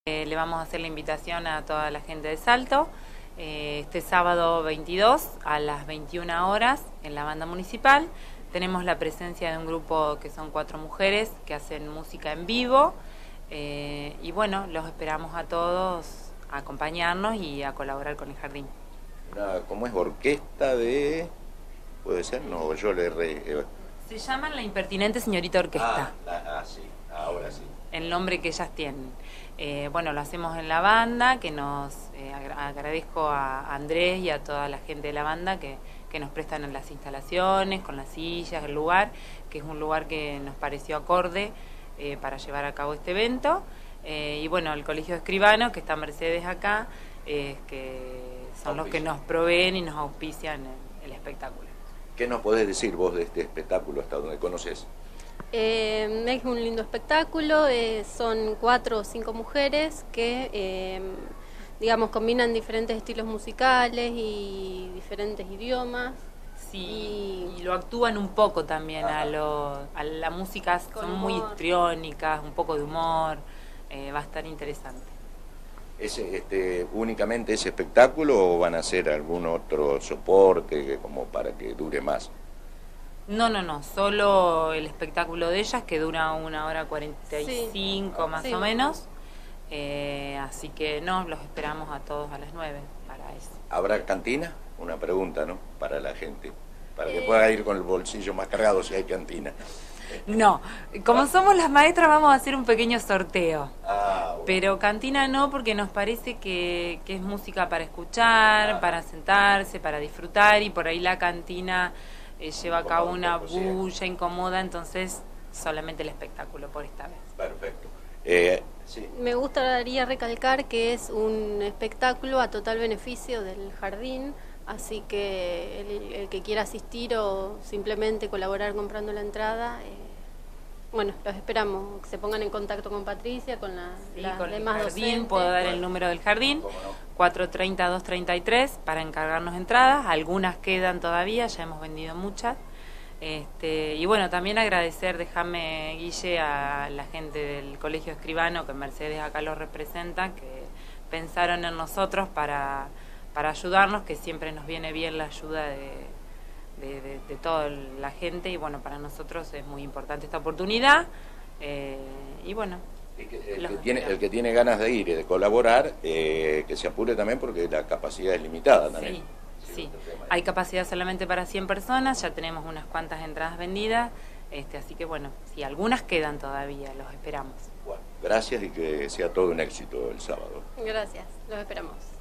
Le vamos a hacer la invitación a toda la gente de Salto este sábado 22 a las 21 horas en la banda municipal. Tenemos la presencia de un grupo que son 4 mujeres que hacen música en vivo y bueno, los esperamos a todos a acompañarnos y a colaborar con el jardín. ¿Cómo es? Orquesta de... ¿Puede ser? No, yo le erré. Se llaman La Impertinente Señorita Orquesta. Sí, ahora sí. El nombre que ellas tienen. Bueno, lo hacemos en la banda, que nos agradezco a Andrés y a toda la gente de la banda que nos prestan en las instalaciones, con las sillas, el lugar, que es un lugar que nos pareció acorde para llevar a cabo este evento. Y bueno, el Colegio de Escribanos, que está Mercedes acá, que son los que nos proveen y nos auspician el espectáculo. ¿Qué nos podés decir vos de este espectáculo hasta donde conoces? Es un lindo espectáculo, son 4 o 5 mujeres que, digamos, combinan diferentes estilos musicales y diferentes idiomas. Sí, y lo actúan un poco también a la música, son muy histriónicas, un poco de humor, va a estar interesante. ¿Es únicamente ese espectáculo o van a hacer algún otro soporte como para que dure más? No, solo el espectáculo de ellas que dura 1 hora 45 más o menos, así que los esperamos a todos a las 9 para eso. ¿Habrá cantina? Una pregunta, ¿no? Para la gente, para que pueda ir con el bolsillo más cargado si hay cantina. No, como somos las maestras vamos a hacer un pequeño sorteo, bueno. Pero cantina no, porque nos parece que es música para escuchar, para sentarse, para disfrutar, y por ahí la cantina lleva a cabo una bulla incómoda, entonces solamente el espectáculo por esta vez. Perfecto. Sí. Me gustaría recalcar que es un espectáculo a total beneficio del jardín, así que el que quiera asistir o simplemente colaborar comprando la entrada, bueno, los esperamos, que se pongan en contacto con Patricia, con las con demás el jardín, docentes. puedo dar el número del jardín, 430-233, para encargarnos entradas. Algunas quedan todavía, ya hemos vendido muchas. Y bueno, también agradecer, déjame, Guille, a la gente del Colegio Escribano, que Mercedes acá los representa, que pensaron en nosotros para ayudarnos, que siempre nos viene bien la ayuda de toda la gente, y bueno, para nosotros es muy importante esta oportunidad, y bueno, el que tiene ganas de ir y de colaborar, que se apure también, porque la capacidad es limitada también. Sí, hay capacidad solamente para 100 personas, ya tenemos unas cuantas entradas vendidas, así que bueno, si algunas quedan todavía, los esperamos. Bueno, gracias y que sea todo un éxito el sábado. Gracias, los esperamos.